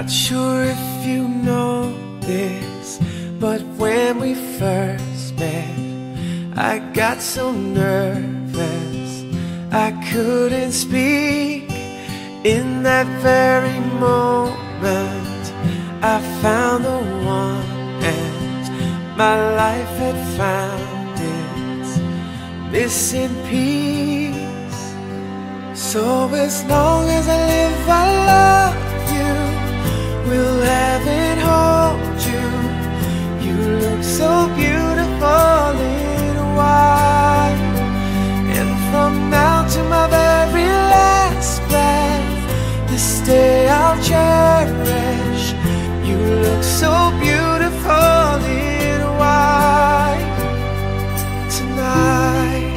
Not sure if you know this, but when we first met, I got so nervous I couldn't speak. In that very moment I found the one, and my life had found its missing piece. So as long as I live, I love you, will have and hold you. You look so beautiful in white, and from now to my very last breath, this day I'll cherish. You look so beautiful in white tonight.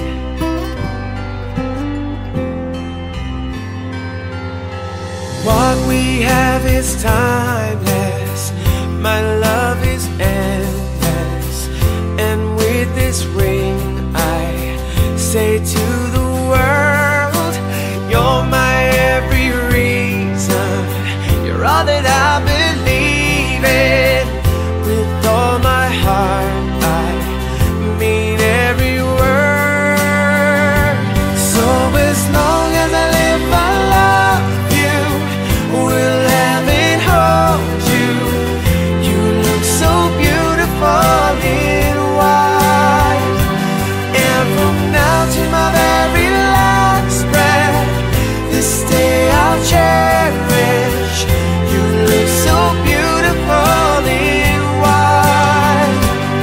What we have is timeless, my love is endless, and with this ring I say to the world, you're my every reason, you're all that I believe in. With all my heart I mean every word. So as long as I live, I love you, will have and hold you. You look so beautiful in white, and from now to my very last breath, this day I'll cherish. You look so beautiful in white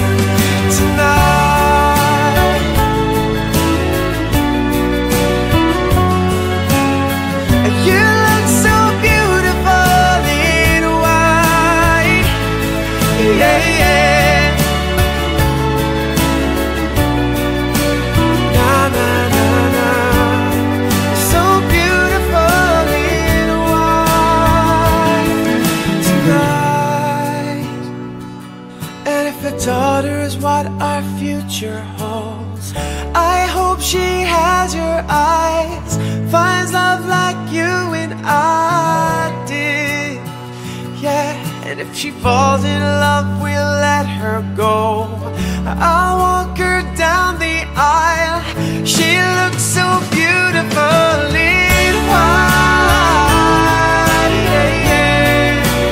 tonight. And you look so beautiful in white, yeah, yeah. Na na na na, so beautiful in white tonight. And if a daughter is what our future holds, I hope she has your eyes, finds love like you and I did, yeah. And if she falls in love, we'll let her go. I'll walk her down the aisle. She looks so beautiful in white, yeah, yeah.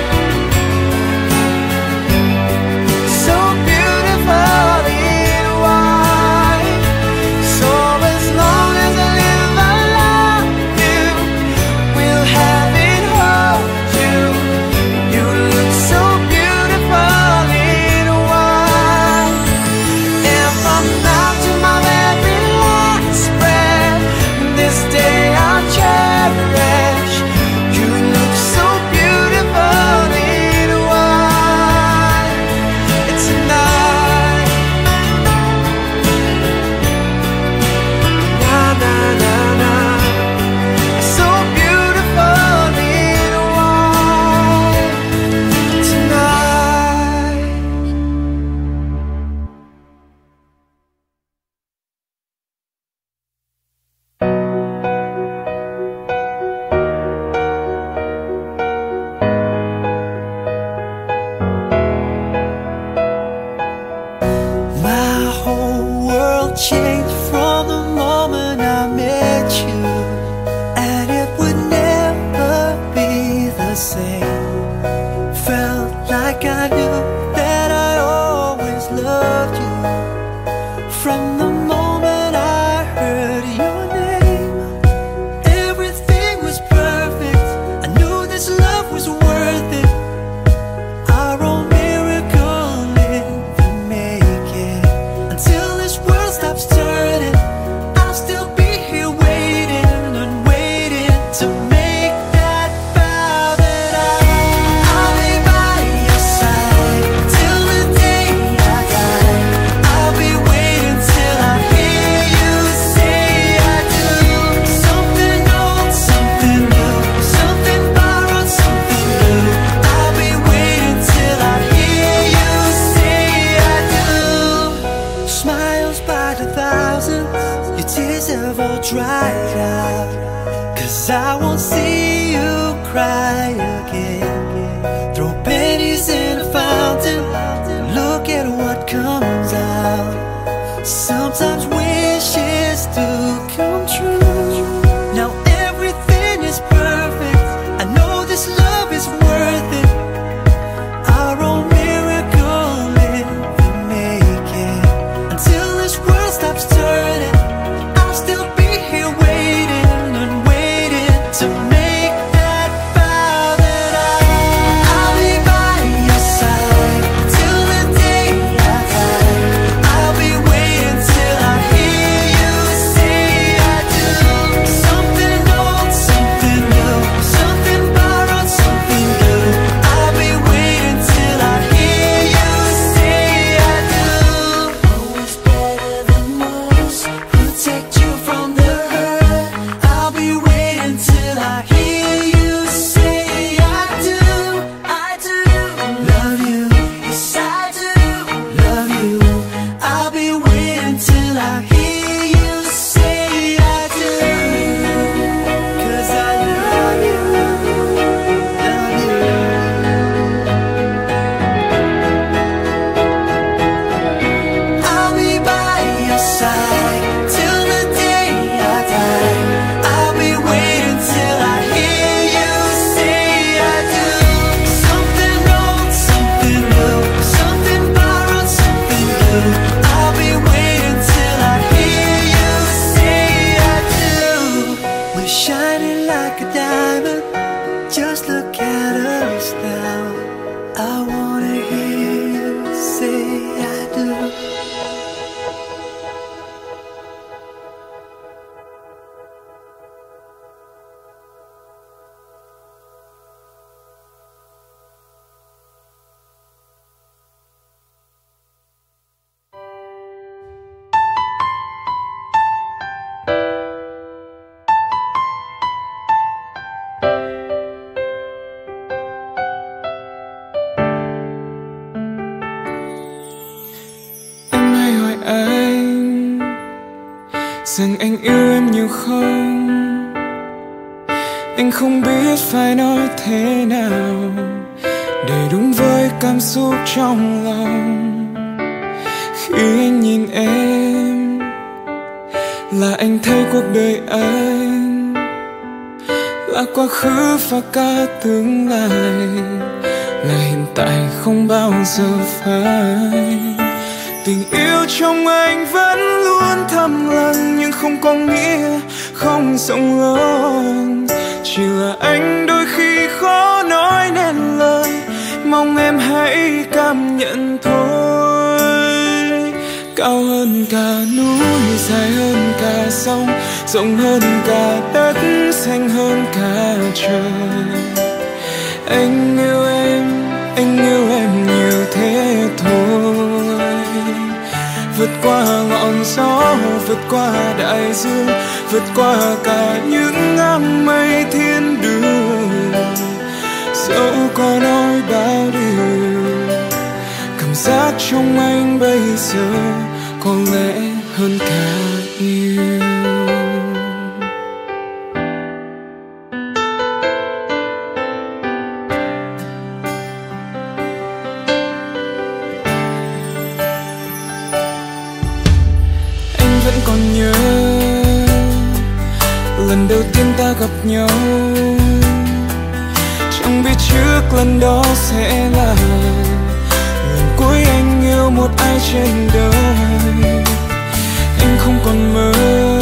So beautiful in white. So as long as I live, I love you, will have and hold you. You look so beautiful in white, and from now to my very last breath, this day I'll cherish. You look so beautiful in white tonight. Na na na na, so beautiful in white tonight. My whole world changed from the moment I met you, and it would never be the same. Felt like I knew that I always loved you. From the moment I heard your name, everything was perfect. I knew this love was worth it. Our own miracle in the making. Until this world stops turning, I'll still be here waiting and waiting to make that vow that I'll be by your side. rằng anh yêu em nhiều không. Anh không biết phải nói thế nào để đúng với cảm xúc trong lòng. Khi anh nhìn em là anh thấy cuộc đời anh là quá khứ và cả tương lai, là hiện tại không bao giờ phai. Tình yêu trong anh vẫn luôn thầm lặng, nhưng không có nghĩa không rộng lớn. Chỉ là anh đôi khi khó nói nên lời, mong em hãy cảm nhận thôi. Cao hơn cả núi, dài hơn cả sông, rộng hơn cả đất, xanh hơn cả trời. Anh yêu em nhiều thế thôi. Vượt qua ngọn gió, vượt qua đại dương, vượt qua cả những áng mây thiên đường. Dẫu có nói bao điều, cảm giác trong anh bây giờ có lẽ hơn cả yêu. Vẫn còn nhớ lần đầu tiên ta gặp nhau, chẳng biết trước lần đó sẽ là lần cuối anh yêu một ai trên đời. Anh không còn mơ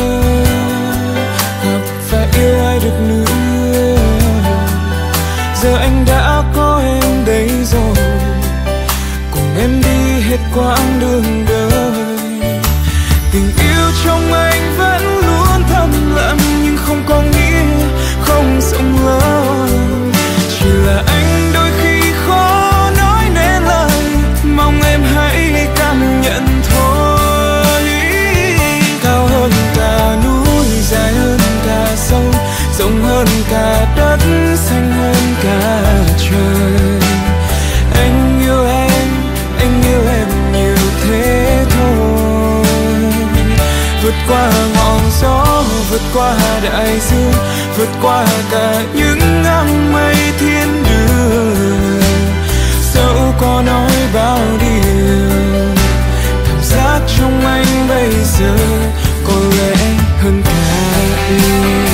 gặp và yêu ai được nữa, giờ anh đã có em đây rồi, cùng em đi hết quãng đường đời. Tình yêu trong anh vẫn luôn thầm lặng, nhưng không có nghĩa không rộng lớn. Chỉ là anh đôi khi khó nói nên lời, mong em hãy cảm nhận thôi. Cao hơn cả núi, dài hơn cả sông, rộng hơn cả đất, xanh hơn cả trời. Anh yêu em nhiều thế thôi. Vượt qua ngọn gió, vượt qua đại dương, vượt qua cả những áng mây thiên đường. Dẫu có nói bao điều, cảm giác trong anh bây giờ có lẽ hơn cả yêu.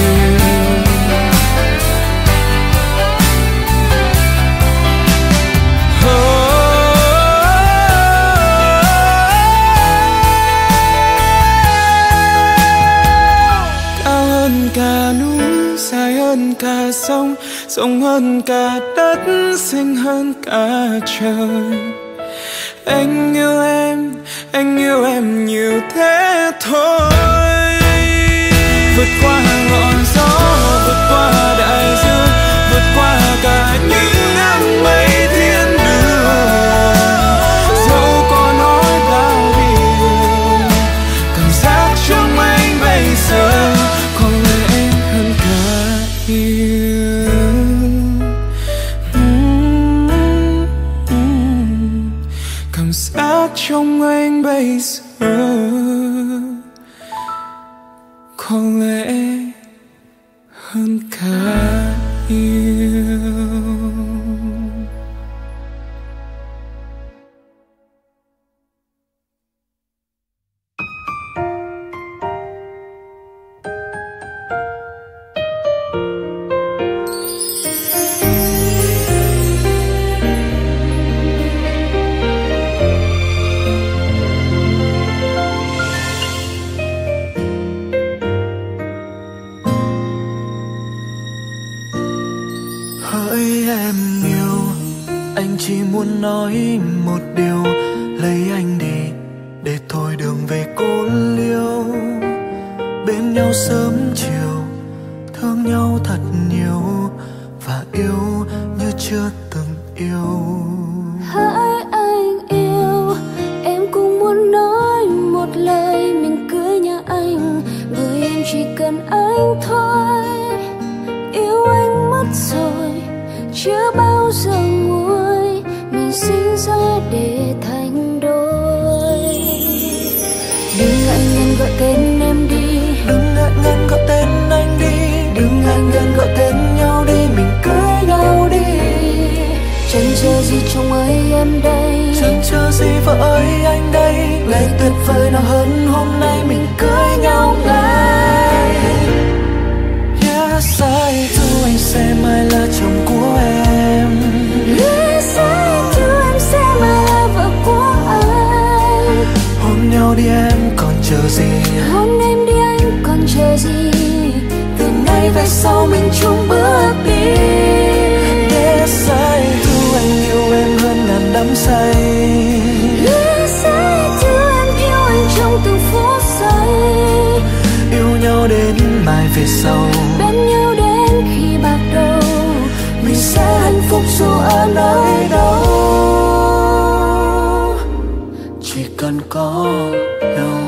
Cả núi, dài hơn cả sông, rộng hơn cả đất, xanh hơn cả trời. Anh yêu em nhiều thế thôi. Vượt qua ngọn gió, vượt qua đại dương, vượt qua cả những áng mây thiên đường. Dẫu có nói bao điều, cảm giác trong anh bây giờ có lẽ hơn cả yêu. Cảm giác trong anh bây giờ có lẽ hơn cả yêu. Chỉ muốn nói một điều, lấy anh đi để thôi đường về cô liêu. Bên nhau sớm chiều, thương nhau thật nhiều và yêu như chưa từng yêu. Hỡi anh yêu, em cũng muốn nói một lời mình cưới nhà anh, bởi em chỉ cần anh thôi. Yêu anh mất rồi, chưa bao giờ nguôi, mình sinh ra để thành đôi. Nhưng anh nên gọi tên em đi, em đây. Chẳng chờ gì vợ ơi anh đây, ngày tuyệt vời nào hơn hôm nay mình cưới nhau ngay. Yes, I do, anh sẽ mãi là chồng của em. Yes, I do, em sẽ mãi là vợ của anh. Hôn nhau đi em còn chờ gì, hôn em đi anh còn chờ gì, từ nay về sau mình chung bước đi. Yes, I do, anh yêu em hơn ngàn đắm say. Yes, I do, em yêu anh trong từng phút giây. Yêu nhau đến mai về sau, bên nhau đến khi bạc đầu, mình sẽ hạnh phúc dù ở nơi đâu, chỉ cần có nhau.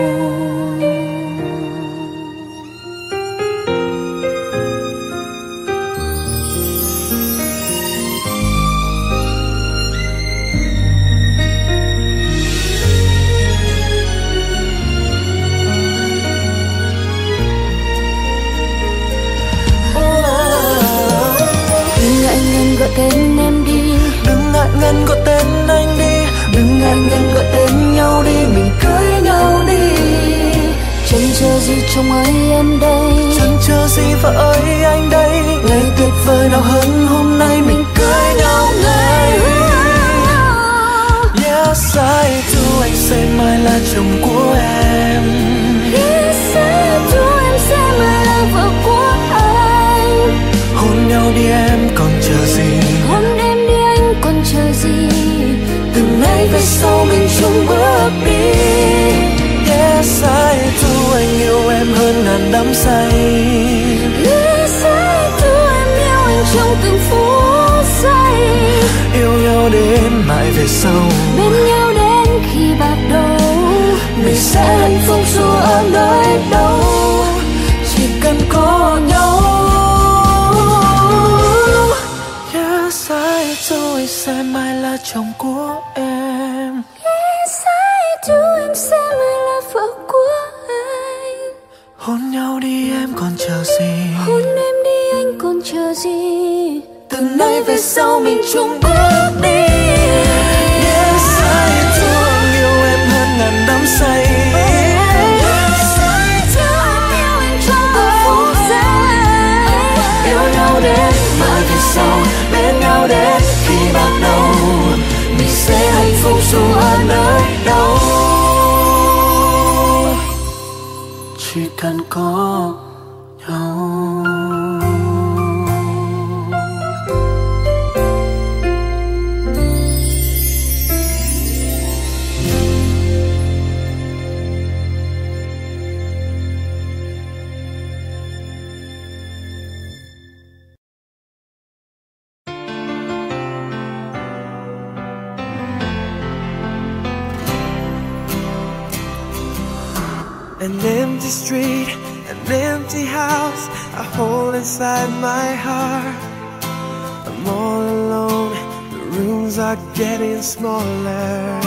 Gọi tên em đi, đừng ngại ngần gọi tên anh đi, đừng ngại ngần gọi tên nhau đi, mình cưới nhau đi. Chẳng chờ gì chồng ơi em đây, chẳng chờ gì vợ ơi anh đây, ngày tuyệt vời nào hơn hôm nay mình cưới nhau ngay. Yes, I do, anh sẽ mãi là chồng của em. Yes, I do, em sẽ mãi là vợ của anh. Hôn nhau đi em còn chờ gì, hôn em đi anh còn chờ gì, từ nay về sau mình chung bước đi. Yes, I do, anh yêu em hơn ngàn đắm say. Yes, I do, em yêu anh trong từng phút giây. Yêu nhau đến mãi về sau, bên nhau đến khi bạc đầu, mình sẽ hạnh phúc dù ở nơi đâu, chỉ cần có nhau. Yes, I do, anh sẽ mãi là chồng của em. Yes, I do, em sẽ mãi là vợ của anh. Hôn nhau đi em còn chờ gì, hôn em đi anh còn chờ gì, từ nay về sau mình chung bước đi. Yes, I do, anh yêu em hơn ngàn đắm say. Yes, I do, em yêu anh trong từng phút giây. Yêu nhau đến mãi về sau, bên nhau đến khi bạc đầu, mình sẽ hạnh phúc dù ở nơi đâu, chỉ cần có nhau. An empty street, an empty house, a hole inside my heart. I'm all alone, the rooms are getting smaller.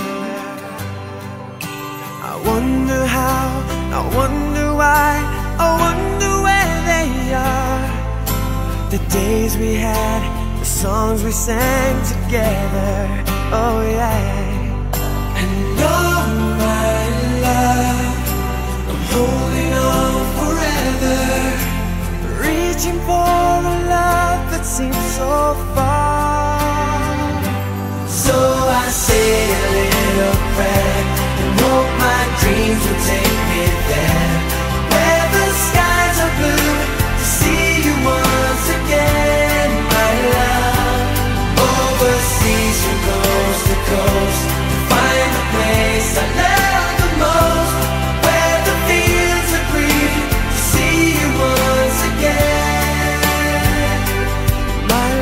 I wonder how, I wonder why, I wonder where they are. The days we had, the songs we sang together, oh yeah. And all my love, holding on forever, reaching for a love that seems so far. So I say a little prayer and hope my dreams will take me there, where the skies are blue, to see you once again, my love. Overseas from coast to coast, to find a place I love the most, where the fields are green, to see you once again, my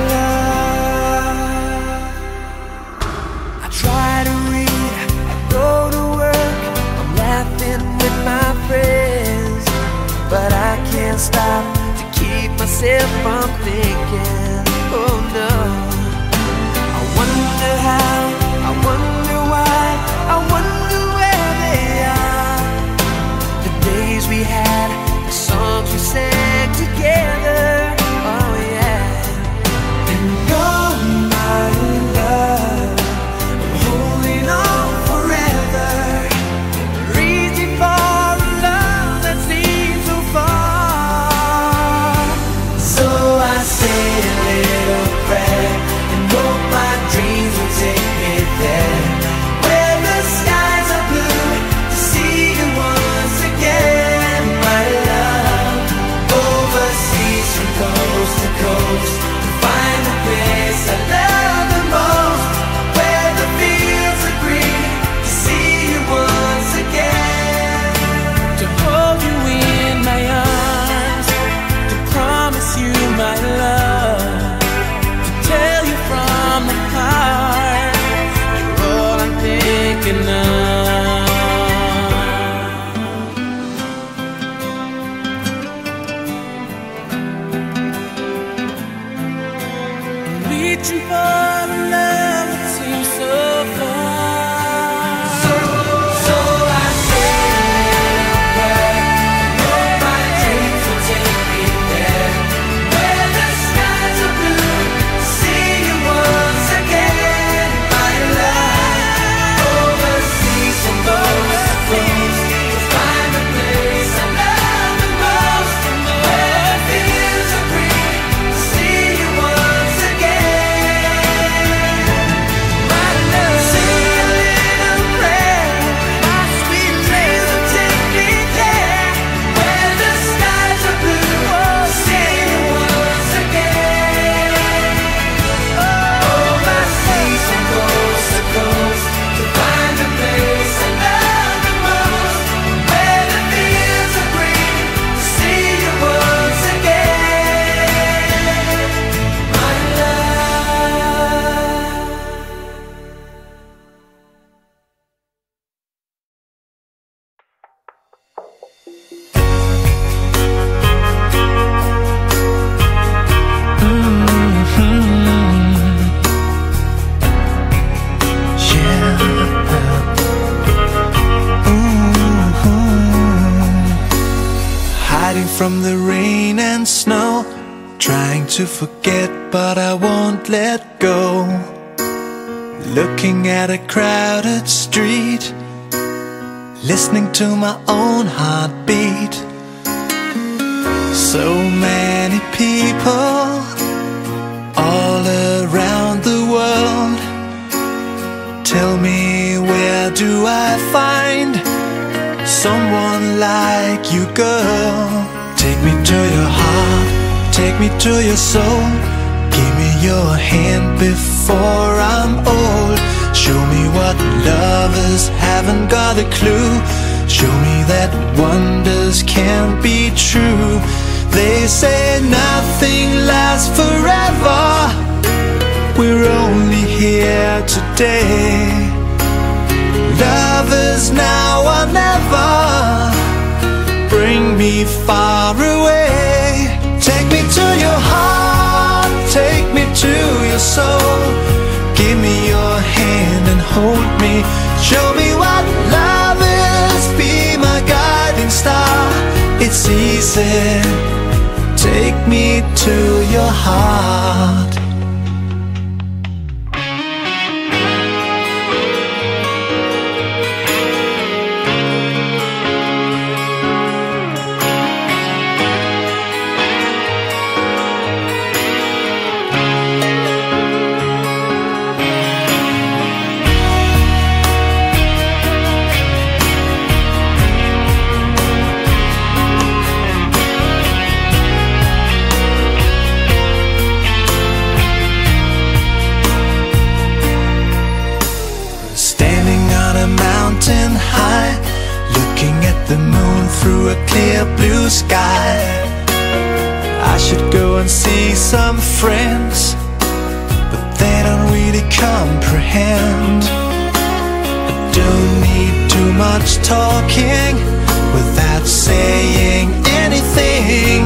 love. I try to read, I go to work, I'm laughing with my friends, but I can't stop to keep myself from thinking, oh no. I wonder how, I wonder why, I wonder where they are. The days we had, the songs we sang together, oh yeah. And all my love, taken now. I'm reaching for the love that seems so far. So I say a prayer, my dreams will take me there, where the skies are blue, see you once again, my love. Overseas and both close, to find a place I love the most, where the fields are green, see you once again, my love. Say a little prayer, my sweet dreams will take me there, where the skies are blue, see you once again. Overseas and coast to coast, to find a place I love the most, where the fields are green, see you once again, my love. Hiding from the rain and snow, trying to forget but I won't let go. Looking at a crowded street, listening to my own heartbeat. So many people all around the world. Tell me, where do I find someone like you, girl? Take me to your heart, take me to your soul. Give me your hand before I'm old. Show me what lovers haven't got a clue. Show me that wonders can't be true. They say nothing lasts forever. We're only here today. Love is now or never. Bring me far away. Take me to your heart, take me to your soul. Give me your hand and hold me. Show me what love is, be my guiding star. It's easy, take me to your heart. Mountain high, looking at the moon through a clear blue sky. I should go and see some friends, but they don't really comprehend. I don't need too much talking without saying anything.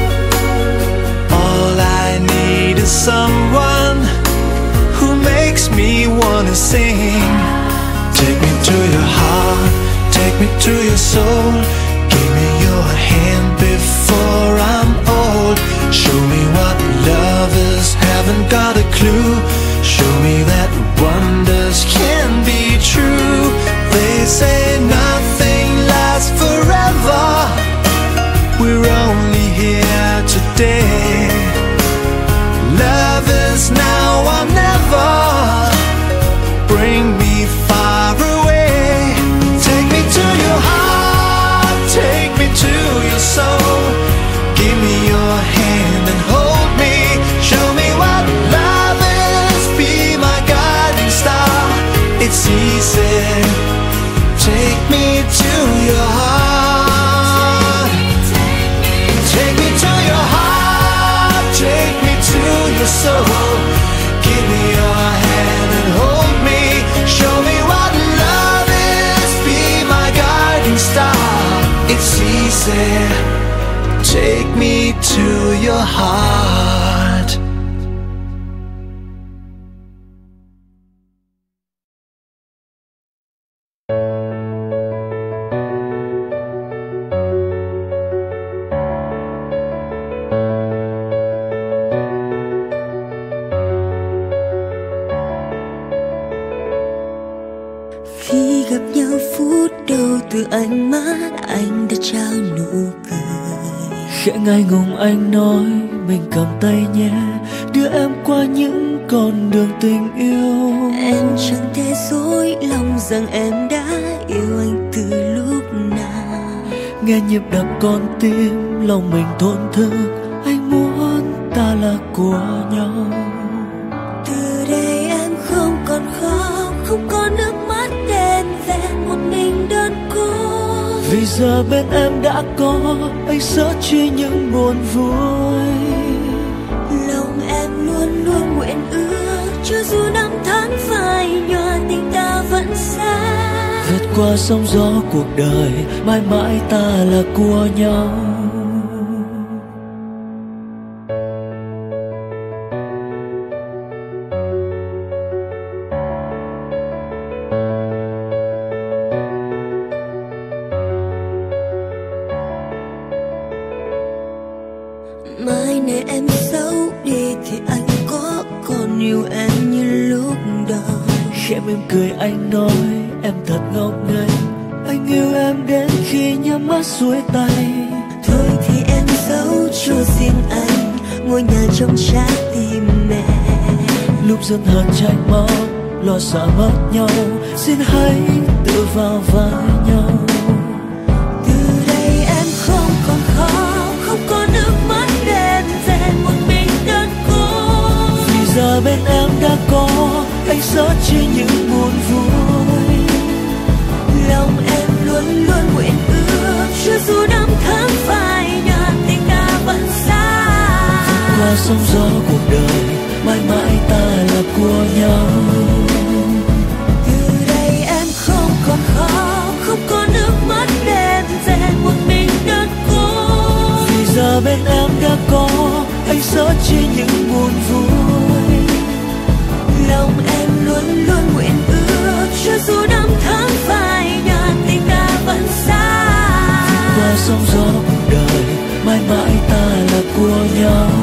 All I need is someone who makes me wanna sing. Take me to your heart, take me to your soul. Give me your hand before I'm old. Show me what lovers haven't got a clue. Show me that wonders can be true. They say nothing lasts forever. We're only here today. Love is now or never. Bring me far away. Take me to your heart, take me to your soul. Give me your hand and hold me. Show me what love is, be my guiding star. It's easy, take me to your heart. Take me to your heart, take me to your soul. Give me your hand and hold me. Show me what love heart. Khi gặp nhau phút đầu từ ánh mắt anh đã trao nụ cười. Khẽ ngại ngùng anh nói mình cầm tay nhé, đưa em qua những con đường tình yêu. Em chẳng thể dối lòng rằng em đã yêu anh từ lúc nào. Nghe nhịp đập con tim lòng mình thổn thức, anh muốn ta là của nhau. Từ đây em không còn khóc, không còn nước mắt đen vẹn một mình đơn cô. Vì giờ bên em đã có anh sớt chia những buồn vui. Lòng em luôn luôn nguyện ước, cho dù năm tháng phai nhòa tình ta vẫn xa. Vượt qua sóng gió cuộc đời, mãi mãi ta là của nhau. Mai này em xấu đi thì anh có còn yêu em như lúc đầu. Khẽ mỉm cười anh nói em thật ngốc nghếch, anh yêu em đến khi nhắm mắt xuôi tay. Thôi thì em giấu cho riêng anh ngôi nhà trong trái tim mẹ. Lúc giận hờn trách móc lo sợ mất nhau, xin hãy tự vào vai nhau. Từ đây em không còn khóc, không còn nước mắt đen vẹn một mình đơn cô. Vì giờ bên em đã có anh sớt chia những buồn vui. Lòng em luôn luôn nguyện ước, cho dù năm tháng phai nhạt tình ta vẫn xa. Qua sóng gió cuộc đời, mãi mãi ta là của nhau. Từ đây em không còn khóc, không còn nước mắt đen vẹn một mình đơn cô. Vì giờ bên em đã có anh sớt chia những buồn vui. Lòng em luôn luôn nguyện ước, cho dù năm tháng phai nhạt tình ta vẫn xa. Qua sóng gió cuộc đời, mãi mãi ta là của nhau.